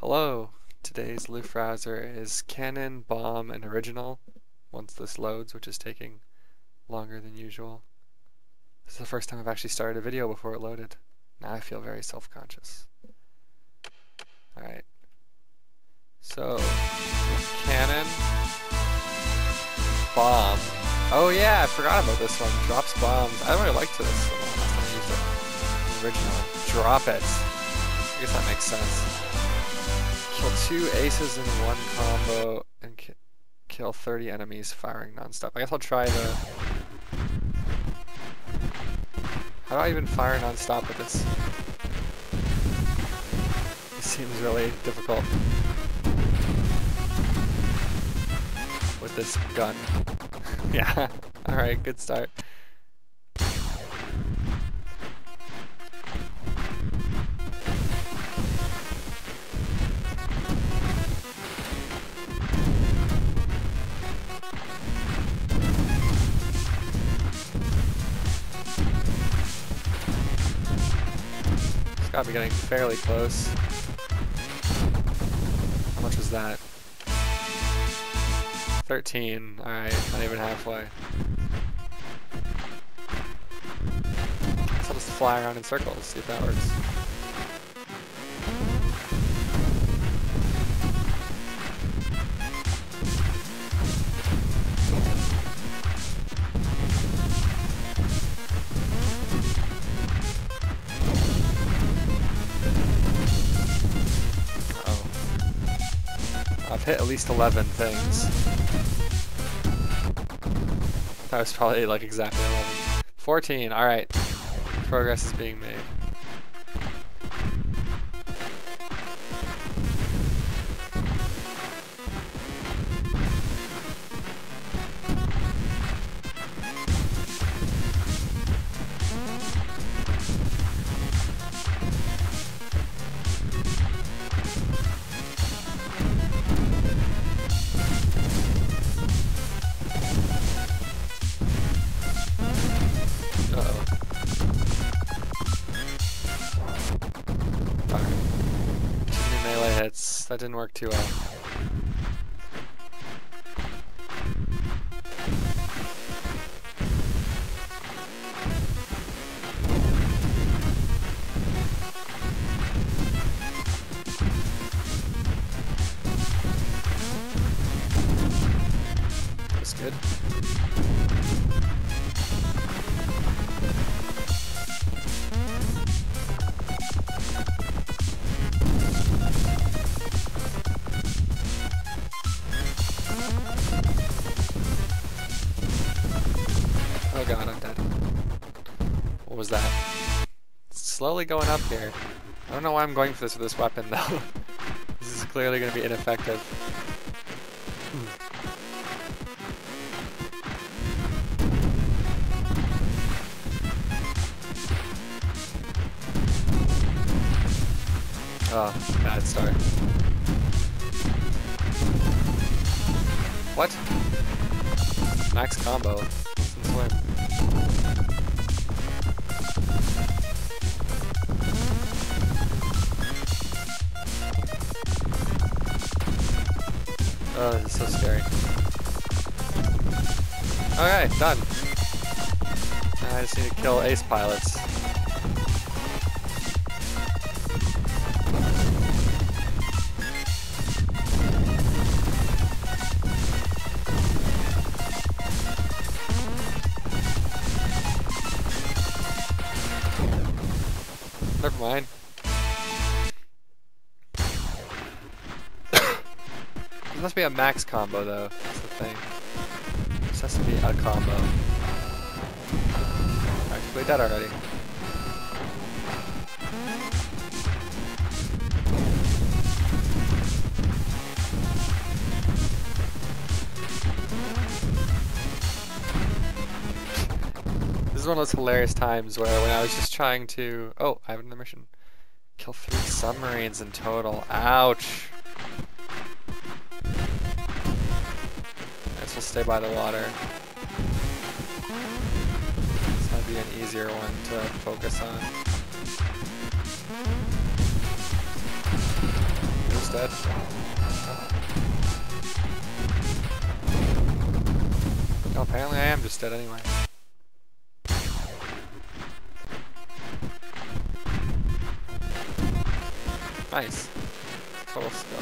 Hello, today's Luftrausser is Canon, Bomb, and Original, once this loads, which is taking longer than usual. This is the first time I've actually started a video before it loaded. Now I feel very self-conscious. Alright. So, Canon, Bomb. Oh yeah, I forgot about this one. Drops bombs. I really liked this one last time I used it. The original. Drop it. I guess that makes sense. Kill 2 aces in one combo and kill 30 enemies firing non-stop. I guess I'll try the... How do I even fire non-stop with this? It seems really difficult with this gun. Yeah, alright, good start. Gotta be getting fairly close. How much was that? 13. Alright, not even halfway. So I'll just fly around in circles, see if that works. I've hit at least 11 things. That was probably like exactly 11. 14, alright. Progress is being made. That didn't work too well. That's good. Oh god, I'm dead. What was that? It's slowly going up here. I don't know why I'm going for this with this weapon though. This is clearly going to be ineffective. Oh, bad start. What? Max combo. Since when? Oh, this is so scary. Okay, done. Now I just need to kill ace pilots. Never mind. This must be a max combo though, that's the thing. This has to be a combo. Actually dead already. This is one of those hilarious times where when I was just trying to... Oh, I have another mission. Kill 3 submarines in total. Ouch. We'll stay by the water. This might be an easier one to focus on. dead. Oh, apparently I am just dead anyway. Nice. Total skill.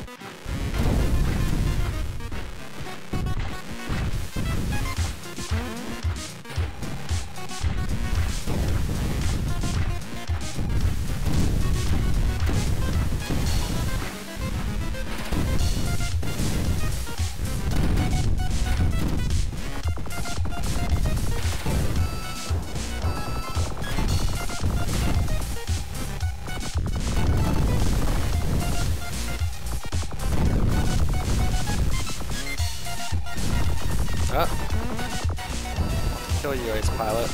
Kill you, Ace Pilot.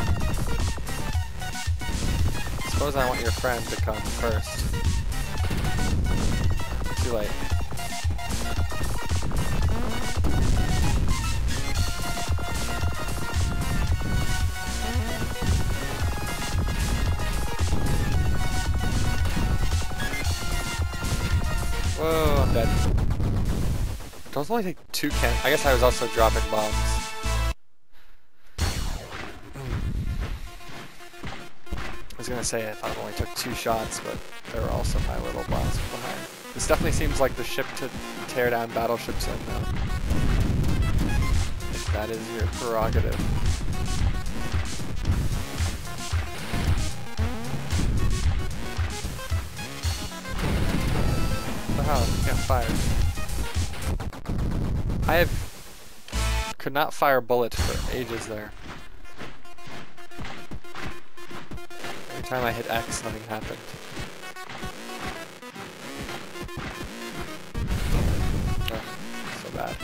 Suppose I want your friend to come first. Too late. Whoa, I'm dead. Those only take 2 cannons. I guess I was also dropping bombs. I was gonna say I thought it only took 2 shots, but there were also my little bombs behind. This definitely seems like the ship to tear down battleships in, though. If that is your prerogative. What the hell? I can't fire. Could not fire bullets for ages there. Every time I hit X, nothing happened. Ugh, so bad.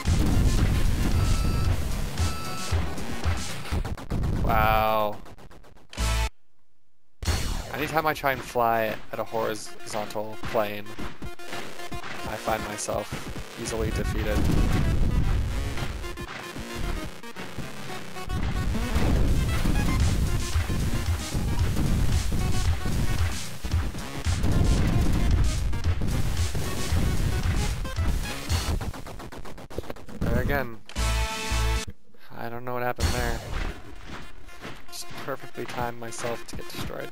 Wow. Anytime I try and fly at a horizontal plane, I find myself easily defeated. There again. I don't know what happened there. Just perfectly timed myself to get destroyed.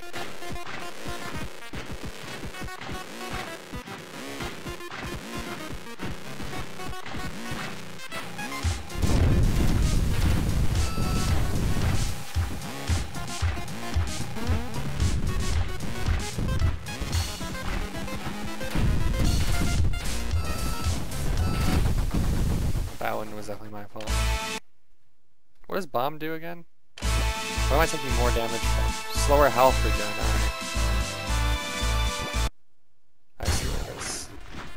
That one was definitely my fault. What does bomb do again? Why am I taking more damage from? Slower health regen, alright. I see what it is.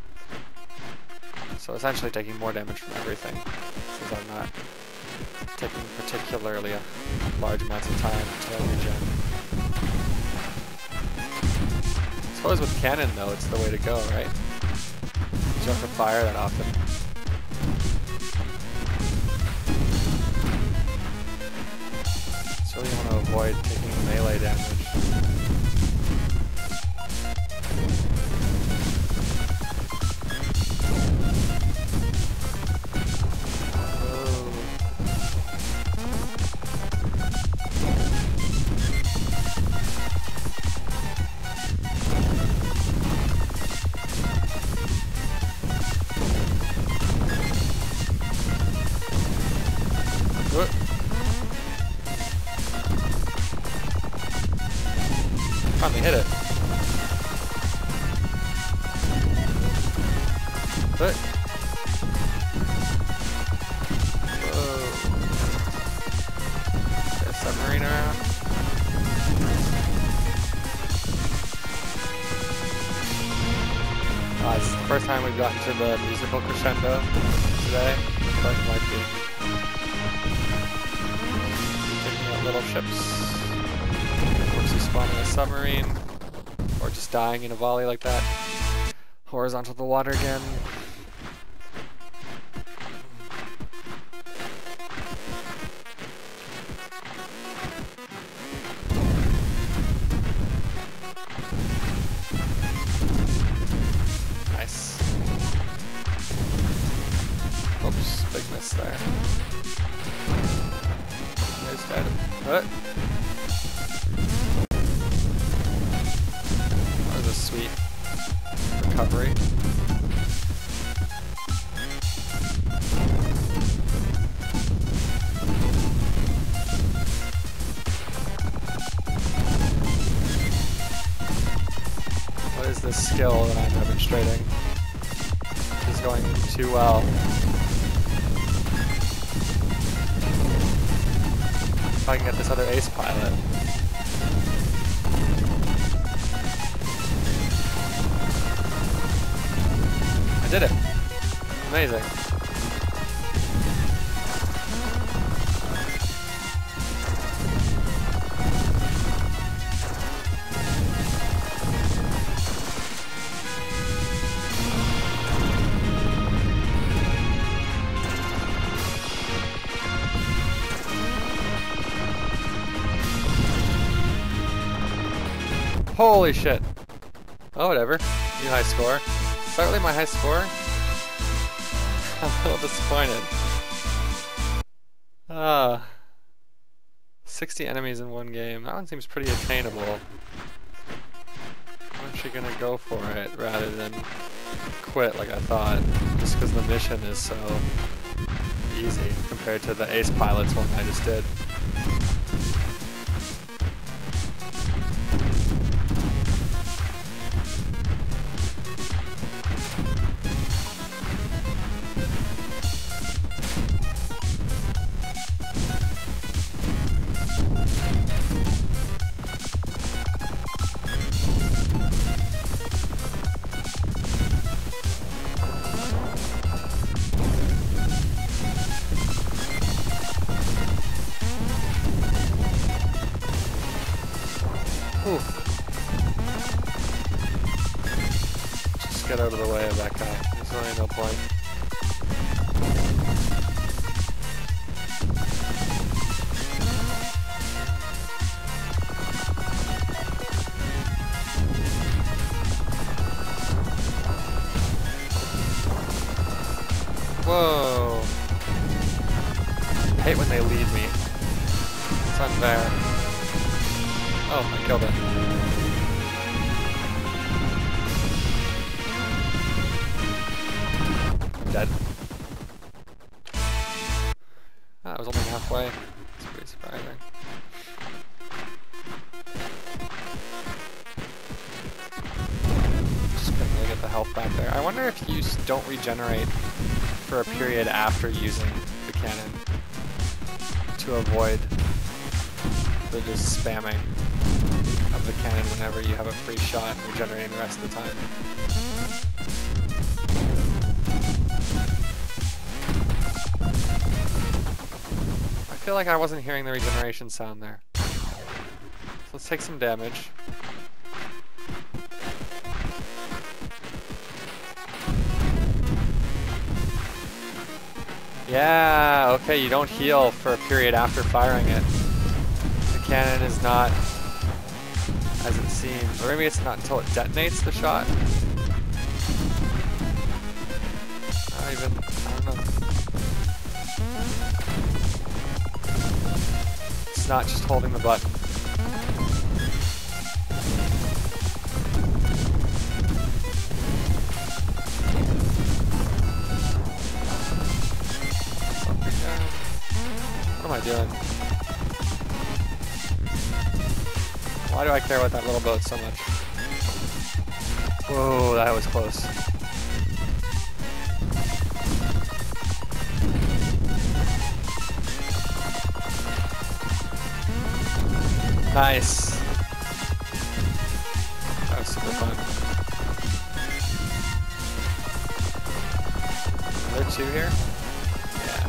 So essentially taking more damage from everything, since I'm not taking particularly large amounts of time to regen. I suppose with cannon though, it's the way to go, right? You don't have to fire that often. So you want to avoid taking melee damage. Finally hit it. But whoa. Is there a submarine around? It's the first time we've gotten to the musical crescendo today, but it might be. Taking out little ships. Spawning a submarine, or just dying in a volley like that. Horizontal the water again. Nice. Oops, big miss there. There's dead. What? That was a sweet recovery. What is this skill that I'm demonstrating? It's going too well. If I can get this other ace pilot. I did it. Amazing. Holy shit. Oh, whatever. New high score. Is that really my high score? I'm a little disappointed. 60 enemies in one game. That one seems pretty attainable. I'm actually gonna go for it rather than quit like I thought. Just because the mission is so easy compared to the Ace Pilots one I just did. Just get out of the way of that guy. There's really no point. Whoa! I hate when they lead me. It's unfair. Oh, I killed it. I'm dead. Ah, I was only halfway. It's pretty surprising. Just couldn't really get the health back there. I wonder if you don't regenerate for a period after using the cannon to avoid the just spamming of the cannon whenever you have a free shot and regenerating the rest of the time. I feel like I wasn't hearing the regeneration sound there. So let's take some damage. Yeah, okay, you don't heal for a period after firing it. The cannon is not as it seems. Or maybe it's not until it detonates the shot. I don't know. It's not just holding the button. What am I doing? Why do I care about that little boat so much? Whoa, that was close. Nice. That was super fun. Are there two here? Yeah.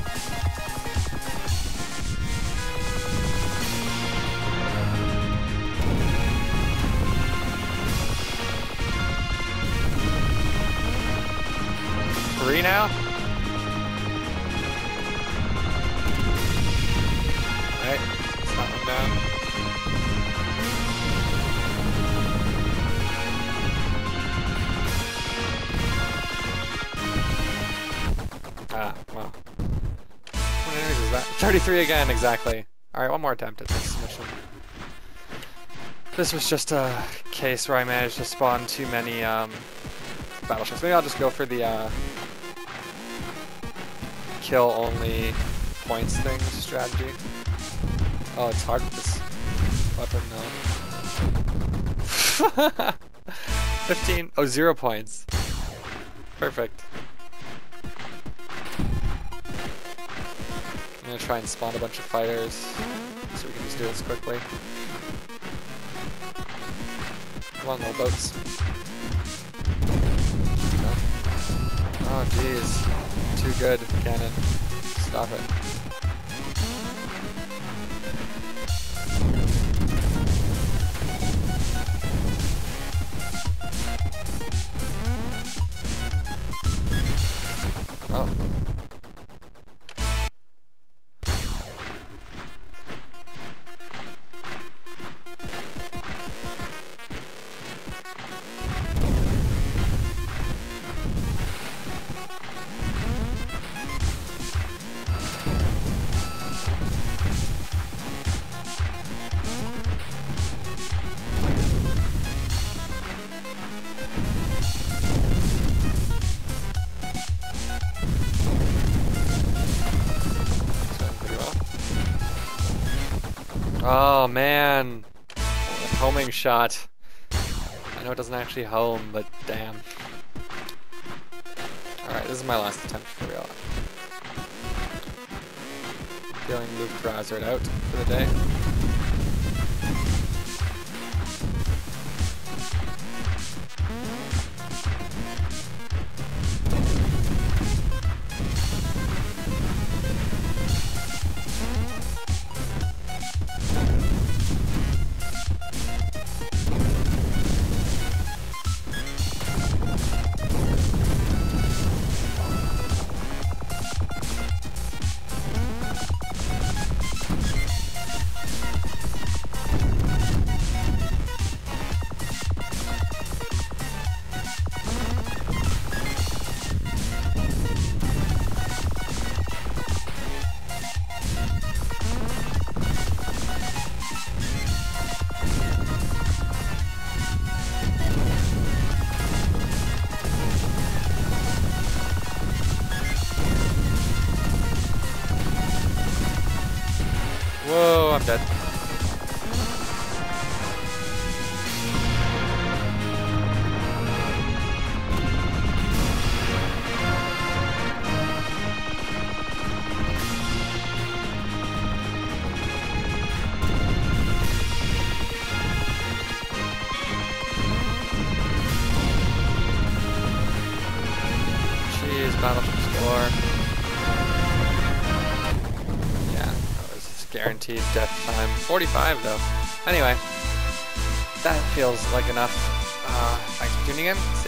Three now? Alright, let's knock him down. Ah, well. How many enemies is that? 33 again, exactly. Alright, one more attempt at this mission. This was just a case where I managed to spawn too many battleships. Maybe I'll just go for the kill only points thing strategy. Oh, it's hard with this weapon though. 15. Oh, 0 points. Perfect. I'm gonna try and spawn a bunch of fighters so we can just do this quickly. Come on, little boats. No. Oh, jeez. Too good, cannon. Stop it. Oh. Oh man, a homing shot. I know it doesn't actually home, but damn. Alright, this is my last attempt for real. Feeling Luftrazard out for the day. Whoa, I'm dead. Jeez, battleship score. Guaranteed death time. 45 though. Anyway, that feels like enough. Thanks for tuning in.